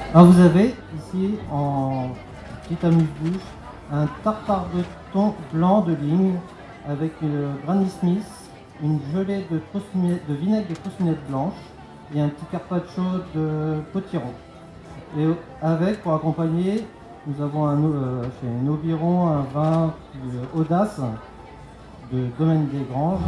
Alors vous avez ici en petite amuse-bouche un tartare de thon blanc de ligne avec une Granny Smith, une gelée de vinaigre de trossinette blanche et un petit carpaccio de potiron. Et avec, pour accompagner, nous avons chez Nobiron un vin Audace de Domaine des Granges.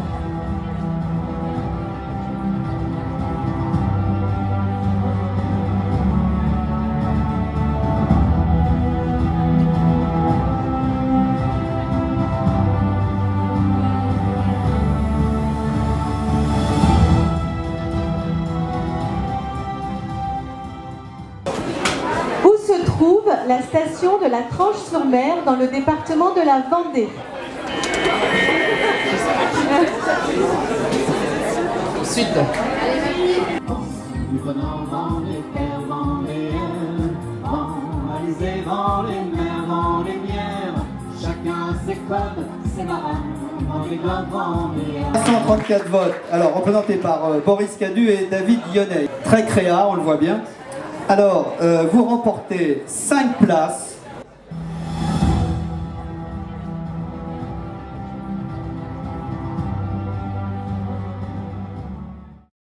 Où se trouve la station de la Tranche-sur-Mer dans le département de la Vendée? Suite. Chacun ses codes, c'est marrant. 134 votes, alors représentés par Boris Cadu et David Lyonnais. Très créa, on le voit bien. Alors, vous remportez 5 places